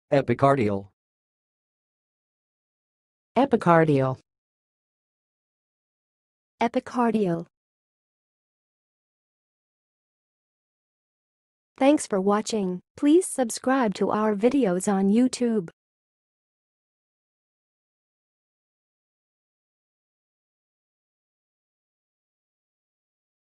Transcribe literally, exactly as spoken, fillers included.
Epicardial. Epicardial. Epicardial. Thanks for watching. Please subscribe to our videos on YouTube.